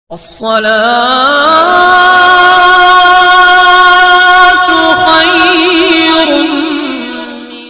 الصلاة خير من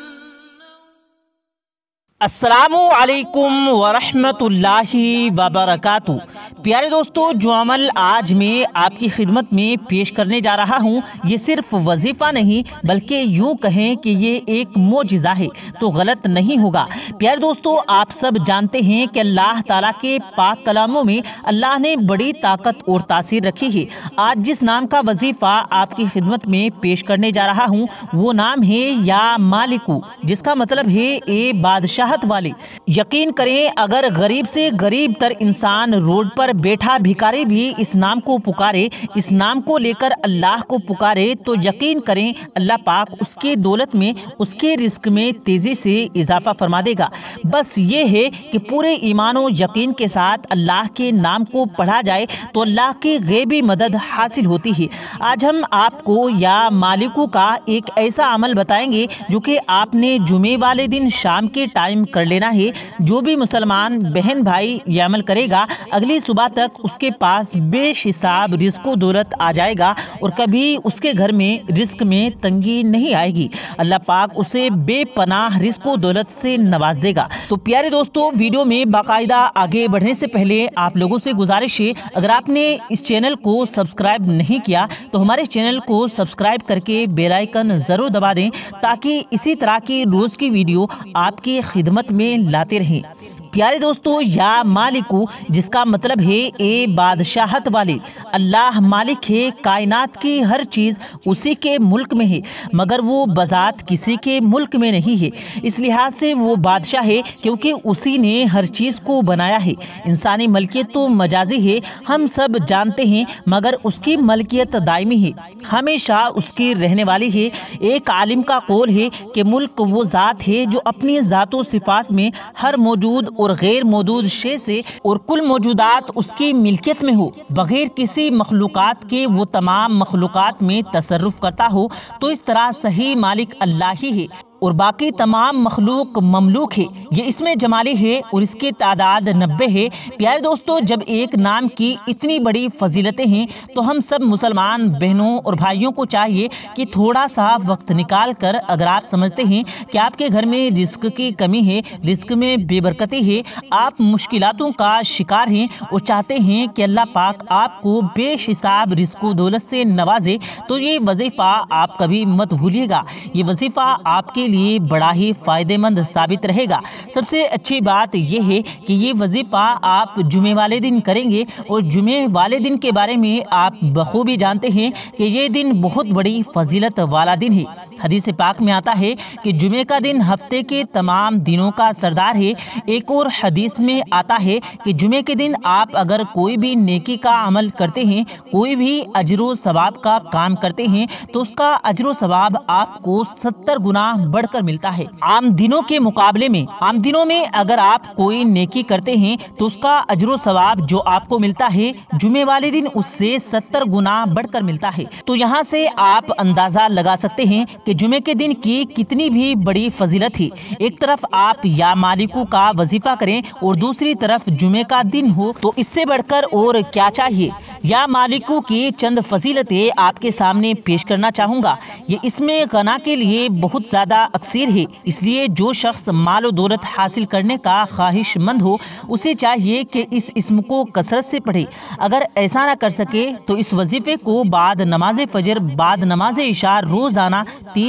السلام علیکم ورحمۃ اللہ وبرکاتہ۔ پیارے دوستو، جو عمل آج میں آپ کی خدمت میں پیش کرنے جا رہا ہوں، یہ صرف وظیفہ نہیں بلکہ یوں کہیں کہ یہ ایک معجزہ ہے تو غلط نہیں ہوگا۔ پیارے دوستو، آپ سب جانتے ہیں کہ اللہ تعالیٰ کے پاک کلاموں میں اللہ نے بڑی طاقت اور تاثیر رکھی ہے۔ آج جس نام کا وظیفہ آپ کی خدمت میں پیش کرنے جا رہا ہوں وہ نام ہے یا مالکو، جس کا مطلب ہے اے بادشاہت والے۔ یقین کریں، اگر غریب سے غریب تر انسان روڈ پر بیٹھا بھکاری بھی اس نام کو پکارے، اس نام کو لے کر اللہ کو پکارے، تو یقین کریں اللہ پاک اس کے دولت میں، اس کے رزق میں تیزی سے اضافہ فرما دے گا۔ بس یہ ہے کہ پورے ایمان و یقین کے ساتھ اللہ کے نام کو پڑھا جائے تو اللہ کی غیبی مدد حاصل ہوتی ہے۔ آج ہم آپ کو یا مالکو کا ایک ایسا عمل بتائیں گے جو کہ آپ نے جمعے والے دن شام کے ٹائم کر لینا ہے۔ جو بھی مسلمان بہن بھائی یہ عمل کرے گا، اگلی صبح تک اس کے پاس بے حساب رزق و دولت آ جائے گا اور کبھی اس کے گھر میں رزق میں تنگی نہیں آئے گی۔ اللہ پاک اسے بے پناہ رزق و دولت سے نواز دے گا۔ تو پیارے دوستو، ویڈیو میں باقاعدہ آگے بڑھنے سے پہلے آپ لوگوں سے گزارش ہے، اگر آپ نے اس چینل کو سبسکرائب نہیں کیا تو ہمارے چینل کو سبسکرائب کر کے بیل آئیکن ضرور دبا دیں تاکہ اسی طرح کی روز کی ویڈیو آپ کی خدمت میں لاتے رہیں۔ پیارے دوستو، یا مالکو جس کا مطلب ہے اے بادشاہت والے۔ اللہ مالک ہے، کائنات کی ہر چیز اسی کے ملک میں ہے، مگر وہ بذات کسی کے ملک میں نہیں ہے۔ اس لحاظ سے وہ بادشاہ ہے کیونکہ اسی نے ہر چیز کو بنایا ہے۔ انسانی ملکیت تو مجازی ہے، ہم سب جانتے ہیں، مگر اس کی ملکیت دائمی ہے، ہمیشہ اس کی رہنے والی ہے۔ ایک عالم کا قول ہے کہ ملک وہ ذات ہے جو اپنی ذات و صفات میں ہر موجود اور غیر موجود شے سے اور کل موجودات اس کی ملکیت میں ہو، بغیر کسی مخلوقات کے وہ تمام مخلوقات میں تصرف کرتا ہو، تو اس طرح صحیح مالک اللہ ہی ہے اور باقی تمام مخلوق مملوک ہے۔ یہ اس میں جمالی ہے اور اس کی تعداد 90 ہے۔ پیارے دوستو، جب ایک نام کی اتنی بڑی فضیلتیں ہیں تو ہم سب مسلمان بہنوں اور بھائیوں کو چاہیے کہ تھوڑا سا وقت نکال کر، اگر آپ سمجھتے ہیں کہ آپ کے گھر میں رزق کی کمی ہے، رزق میں بے برکتی ہے، آپ مشکلاتوں کا شکار ہیں اور چاہتے ہیں کہ اللہ پاک آپ کو بے حساب رزق و دولت سے نوازے، تو یہ وظیفہ آپ کبھی مت بھولیے گا۔ یہ وظیفہ آپ کے لیے بڑا ہی فائدہ مند ثابت رہے گا۔ سب سے اچھی بات یہ ہے کہ یہ وظیفہ آپ جمعے والے دن کریں گے، اور جمعے والے دن کے بارے میں آپ بخوبی جانتے ہیں کہ یہ دن بہت بڑی فضیلت والا دن ہے۔ حدیث پاک میں آتا ہے کہ جمعے کا دن ہفتے کے تمام دنوں کا سردار ہے۔ ایک اور حدیث میں آتا ہے کہ جمعے کے دن آپ اگر کوئی بھی نیکی کا عمل کرتے ہیں، کوئی بھی اجر و ثواب کا کام کرتے ہیں، تو اس کا اجر و ثواب آپ کو 70 گنا بڑھ کر ملتا ہے۔ عام دنوں کے مقابلے میں، عام دنوں میں اگر آپ کوئی نیکی کرتے ہیں تو اس کا اجر و ثواب جو آپ کو ملتا ہے، جمعے والے دن اس سے 70 گنا بڑھ کر ملتا ہے۔ تو یہاں سے آپ اندازہ لگا سکتے ہیں کہ جمعے کے دن کی کتنی بھی بڑی فضیلت ہے۔ ایک طرف آپ یا مالکو کا وظیفہ کریں اور دوسری طرف جمعے کا دن ہو، تو اس سے بڑھ کر اور کیا چاہیے۔ یا مالکو کی چند فضیلتیں آپ کے سامنے پیش کرنا چاہوں گا۔ یہ اس میں غنا کے لیے بہت زیادہ اکثر ہے، اس لیے جو شخص مال و دولت حاصل کرنے کا خواہش مند ہو، اسے چاہیے کہ اس اسم کو کثرت سے پڑھے۔ اگر ایسا نہ کر سکے تو اس وظیفے کو بعد نماز فجر، بعد نماز عشاء روزانہ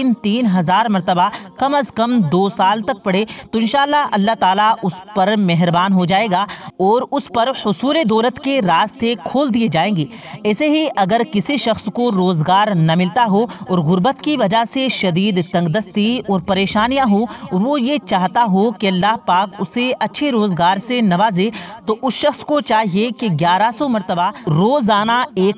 3,000 مرتبہ کم از کم 2 سال تک پڑھے، تو انشاءاللہ اللہ تعالیٰ اس پر مہربان ہو جائے گا اور اس پر حصول دولت کے راستے کھول دیے جائیں گے۔ ایسے ہی اگر کسی شخص کو روزگار نہ ملتا ہو اور غربت کی وجہ سے شدید تنگ دستی اور پریشانیاں ہوں، اور وہ یہ چاہتا ہو کہ اللہ پاک اسے اچھے روزگار سے نوازے، تو اس شخص کو چاہیے کہ 1100 مرتبہ روزانہ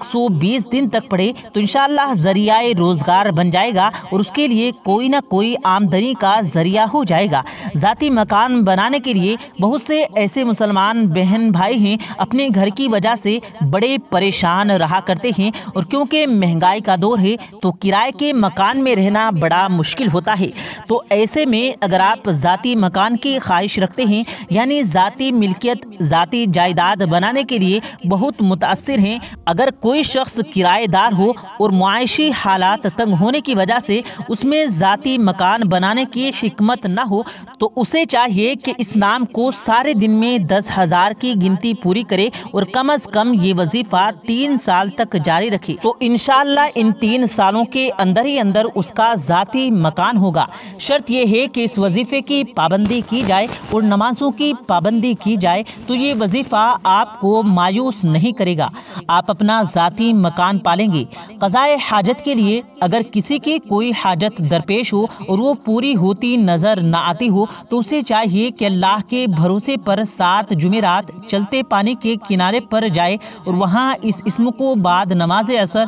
120 دن تک پڑھے، تو انشاءاللہ ذریعہ روزگار بن جائے گا اور اس کے لیے کوئی نہ کوئی آمدنی کا ذریعہ ہو جائے گا۔ ذاتی مکان بنانے کے لیے بہت سے ایسے مسلمان بہن بھائی ہیں اپنے گھر کی وجہ سے بڑے پریشان رہا کرتے ہیں، اور کیونکہ مہنگائی کا دور ہے تو کرائے کے مکان میں رہنا بڑا مشکل ہوتا ہے۔ تو ایسے میں اگر آپ ذاتی مکان کی خواہش رکھتے ہیں، یعنی ذاتی ملکیت، ذاتی جائیداد بنانے کے لیے بہت متاثر ہیں، اگر کوئی شخص کرایہ دار ہو اور معاشی حالات تنگ ہونے کی وجہ سے اس میں ذاتی مکان بنانے کی حکمت نہ ہو، تو اسے چاہیے کہ اس نام کو سارے دن میں 10,000 کی گنتی پوری کرے اور کم از کم یہ وظیفہ 3 سال تک جاری رکھے، تو انشاءاللہ ان 3 سالوں کے اندر ہی اندر اس کا ذاتی مکان ہوگا۔ شرط یہ ہے کہ اس وظیفے کی پابندی کی جائے اور نمازوں کی پابندی کی جائے، تو یہ وظیفہ آپ کو مایوس نہیں کرے گا، آپ اپنا ذاتی مکان پالیں گے۔ قضائے حاجت کے لیے اگر کسی کی کوئی حاجت درپیش ہو اور وہ پوری ہوتی نظر نہ آتی ہو، تو اسے چاہیے کہ اللہ کے بھروسے پر 7 جمعرات چلتے پانی کے کنارے پر جائے اور وہاں اس اسم کو بعد نماز عصر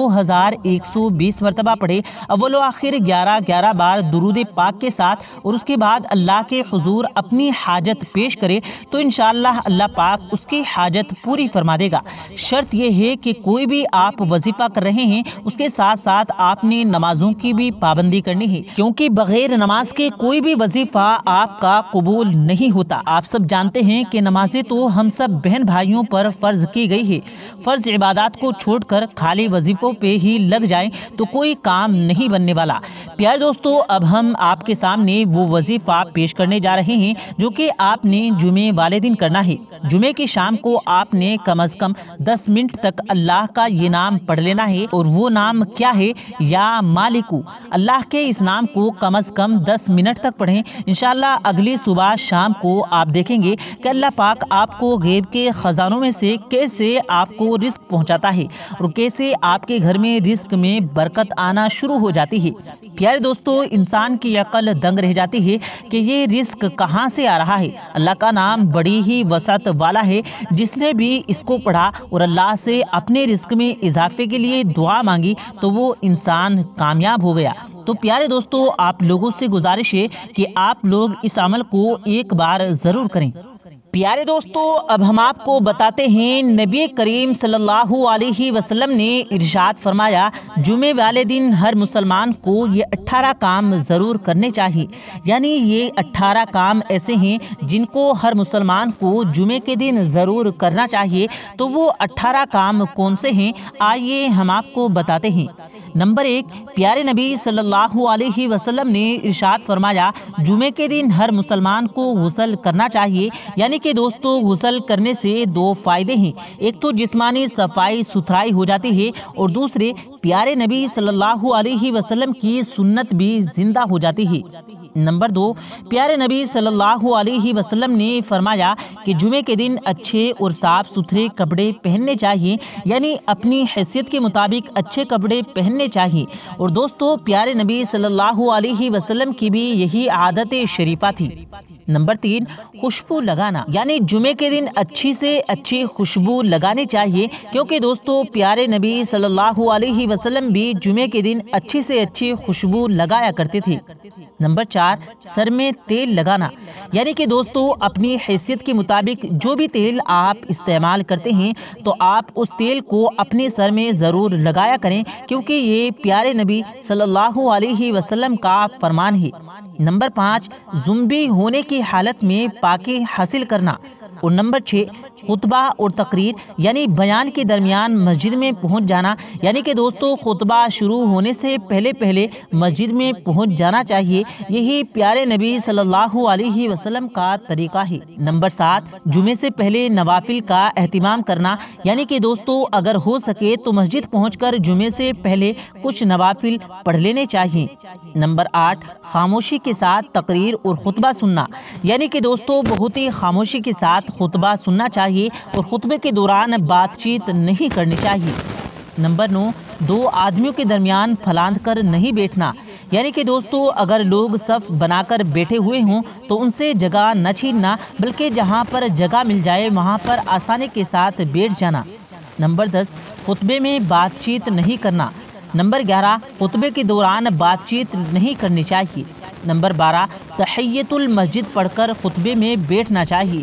2120 مرتبہ پڑھے، اول و آخر 11 بار درود پاک کے ساتھ، اور اس کے بعد اللہ کے حضور اپنی حاجت پیش کرے، تو انشاءاللہ اللہ پاک اس کی حاجت پوری فرما دے گا۔ شرط یہ ہے کہ کوئی بھی آپ وظیفہ کر رہے ہیں اس کے ساتھ ساتھ آپ نے نمازوں کی بھی پابندی کرنی ہے، کیونکہ بغیر نماز کے کوئی بھی وظیفہ آپ کا قبول نہیں ہوتا۔ آپ سب جانتے ہیں کہ نمازیں تو ہم سب بہن بھائیوں پر فرض کی گئی ہے، فرض عبادات کو چھوڑ کر خالی وظیفوں پہ ہی لگ جائیں تو کوئی کام نہیں بننے والا۔ پیارے دوستو، اب ہم آپ کے سامنے وہ وظیفہ پیش کرنے جا رہے ہیں جو کہ آپ نے جمعے والے دن کرنا ہے۔ جمعے کی شام کو آپ نے کم از کم 10 منٹ تک اللہ کا یہ نام پڑھ لینا ہے، اور وہ نام کیا ہے؟ یا مالکو۔ اللہ کے اس نام کو کم از کم 10 منٹ تک پڑھیں، انشاءاللہ اگلی صبح شام کو آپ دیکھیں گے کہ اللہ پاک آپ کو غیب کے خزانوں میں سے کیسے آپ کو رزق پہنچاتا ہے اور کیسے آپ کے گھر میں رزق میں برکت آنا شروع ہو جاتی ہے۔ پیارے دوستو، انسان کی عقل دنگ رہ جاتی ہے کہ یہ رزق کہاں سے آ رہا ہے۔ اللہ کا نام بڑی ہی وسعت والا ہے، جس نے بھی اس کو پڑھا اور اللہ سے اپنے رزق میں اضافے کے لیے دعا مانگی تو وہ انسان کامیاب ہو گیا۔ تو پیارے دوستو، آپ لوگوں سے گزارش ہے کہ آپ لوگ اس عمل کو ایک بار ضرور کریں۔ پیارے دوستو، اب ہم آپ کو بتاتے ہیں نبی کریم صلی اللہ علیہ وسلم نے ارشاد فرمایا، جمعے والے دن ہر مسلمان کو یہ 18 کام ضرور کرنے چاہیے، یعنی یہ 18 کام ایسے ہیں جن کو ہر مسلمان کو جمعے کے دن ضرور کرنا چاہیے۔ تو وہ 18 کام کون سے ہیں؟ آئیے ہم آپ کو بتاتے ہیں۔ نمبر 1، پیارے نبی صلی اللہ علیہ وسلم نے ارشاد فرمایا، جمعے کے دن ہر مسلمان کو غسل کرنا چاہیے، یعنی کہ دوستو غسل کرنے سے 2 فائدے ہیں، ایک تو جسمانی صفائی ستھرائی ہو جاتی ہے، اور دوسرے پیارے نبی صلی اللہ علیہ وسلم کی سنت بھی زندہ ہو جاتی ہے۔ نمبر 2، پیارے نبی صلی اللہ علیہ وسلم نے فرمایا کہ جمعے کے دن اچھے اور صاف ستھرے کپڑے پہننے چاہیے، یعنی اپنی حیثیت کے مطابق اچھے کپڑے پہننے چاہیے، اور دوستو پیارے نبی صلی اللہ علیہ وسلم کی بھی یہی عادت شریفہ تھی۔ نمبر 3، خوشبو لگانا، یعنی جمعے کے دن اچھی سے اچھی خوشبو لگانی چاہیے، کیونکہ دوستو پیارے نبی صلی اللہ علیہ وسلم بھی جمعے کے دن اچھی سے اچھی خوشبو لگایا کرتے تھے۔ نمبر 4، سر میں تیل لگانا، یعنی کہ دوستو اپنی حیثیت کے مطابق جو بھی تیل آپ استعمال کرتے ہیں تو آپ اس تیل کو اپنے سر میں ضرور لگایا کریں، کیونکہ یہ پیارے نبی صلی اللہ علیہ وسلم کا فرمان ہے۔ نمبر 5، زمبی ہونے کی حالت میں پاکی حاصل کرنا، اور نمبر 6، خطبہ اور تقریر یعنی بیان کے درمیان مسجد میں پہنچ جانا، یعنی کہ دوستو خطبہ شروع ہونے سے پہلے مسجد میں پہنچ جانا چاہیے، یہی پیارے نبی صلی اللہ علیہ وسلم کا طریقہ ہے۔ نمبر 7، جمعے سے پہلے نوافل کا اہتمام کرنا، یعنی کہ دوستو اگر ہو سکے تو مسجد پہنچ کر جمعے سے پہلے کچھ نوافل پڑھ لینے چاہیے۔ نمبر 8، خاموشی کے ساتھ تقریر اور خطبہ سننا، یعنی کہ دوستو بہت ہی خاموشی کے ساتھ خطبہ سننا چاہیے اور خطبے کے دوران بات چیت نہیں کرنی چاہیے۔ نمبر 9، 2 آدمیوں کے درمیان پھلاند کر نہیں بیٹھنا، یعنی کہ دوستو اگر لوگ صف بنا کر بیٹھے ہوئے ہوں تو ان سے جگہ نہ چھیننا، بلکہ جہاں پر جگہ مل جائے وہاں پر آسانی کے ساتھ بیٹھ جانا۔ نمبر 10، خطبے میں بات چیت نہیں کرنا۔ نمبر 11، خطبے کے دوران بات چیت نہیں کرنی چاہیے۔ نمبر 12، تحیۃ المسجد پڑھ کر خطبے میں بیٹھنا چاہیے۔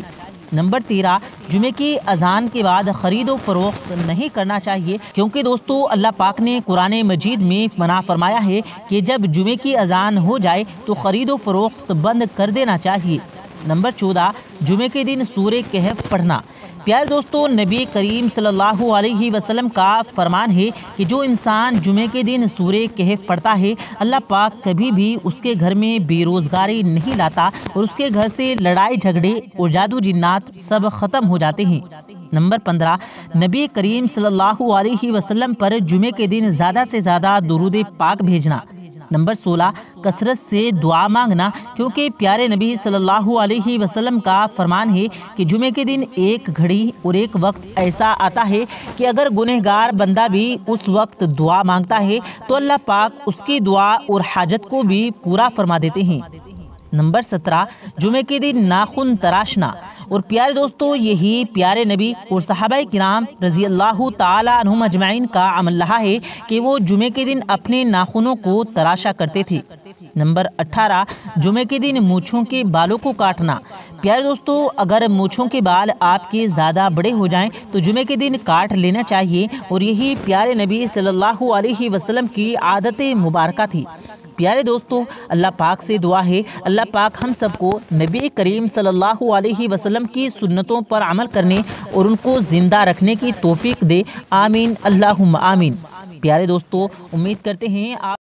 نمبر 13، جمعے کی اذان کے بعد خرید و فروخت نہیں کرنا چاہیے، کیونکہ دوستو اللہ پاک نے قرآن مجید میں منع فرمایا ہے کہ جب جمعے کی اذان ہو جائے تو خرید و فروخت بند کر دینا چاہیے۔ نمبر 14، جمعے کے دن سورہ کہف پڑھنا۔ پیارے دوستو، نبی کریم صلی اللہ علیہ وسلم کا فرمان ہے کہ جو انسان جمعے کے دن سورہ کہف پڑھتا ہے، اللہ پاک کبھی بھی اس کے گھر میں بے روزگاری نہیں لاتا اور اس کے گھر سے لڑائی جھگڑے اور جادو جنات سب ختم ہو جاتے ہیں۔ نمبر 15، نبی کریم صلی اللہ علیہ وسلم پر جمعے کے دن زیادہ سے زیادہ درود پاک بھیجنا۔ نمبر 16، کثرت سے دعا مانگنا، کیونکہ پیارے نبی صلی اللہ علیہ وسلم کا فرمان ہے کہ جمعے کے دن ایک گھڑی اور ایک وقت ایسا آتا ہے کہ اگر گنہگار بندہ بھی اس وقت دعا مانگتا ہے تو اللہ پاک اس کی دعا اور حاجت کو بھی پورا فرما دیتے ہیں۔ نمبر 17، جمعے کے دن ناخن تراشنا۔ اور پیارے دوستو، یہی پیارے نبی اور صحابہ کرام رضی اللہ تعالی عنہم اجمعین کا عمل رہا ہے کہ وہ جمعے کے دن اپنے ناخنوں کو تراشا کرتے تھے۔ نمبر 18، جمعے کے دن مونچھوں کے بالوں کو کاٹنا۔ پیارے دوستو، اگر مونچھوں کے بال آپ کے زیادہ بڑے ہو جائیں تو جمعے کے دن کاٹ لینا چاہیے، اور یہی پیارے نبی صلی اللہ علیہ وسلم کی عادت مبارکہ تھی۔ پیارے دوستو، اللہ پاک سے دعا ہے اللہ پاک ہم سب کو نبی کریم صلی اللہ علیہ وسلم کی سنتوں پر عمل کرنے اور ان کو زندہ رکھنے کی توفیق دے، آمین اللہم آمین۔ پیارے دوستو، امید کرتے ہیں آپ